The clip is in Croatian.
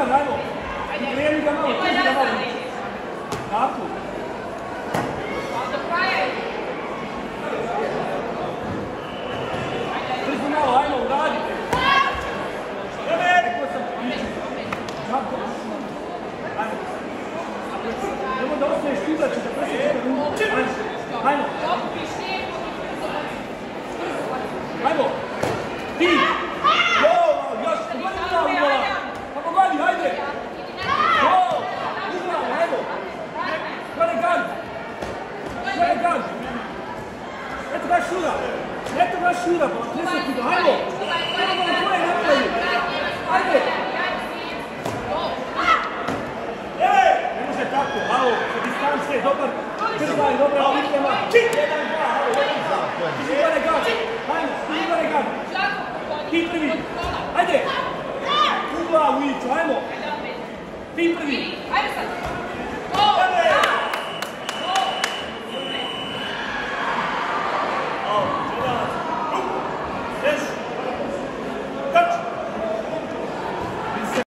gard, ajmo. Kreni ga malo, kreni ga malo. Tako. Brzo malo, ajmo, uradite. Rekao sam, ići. Tako. Ajmo. Nemo da ostaješ tu da će da presjeći. Ajmo. Ajmo. Ti. Još, pogodi glavu, Bola. Pa pogodi, hajde. Uzmano, ajmo. Gore gard. Gore gard. Eto baš šura. Eto baš šura, Bola. Presjeti ga, ajmo. Ajmo na tvoje napravi. Ajde. Ne može tako, malo, sa distance, dobar krvaj, dobra priprema. Jedan, dva, ti gore gard. Ajmo, ti gore gard. Ti prvi. Ajde. U glavu iću, ajmo. Ti prvi. Ajde sad.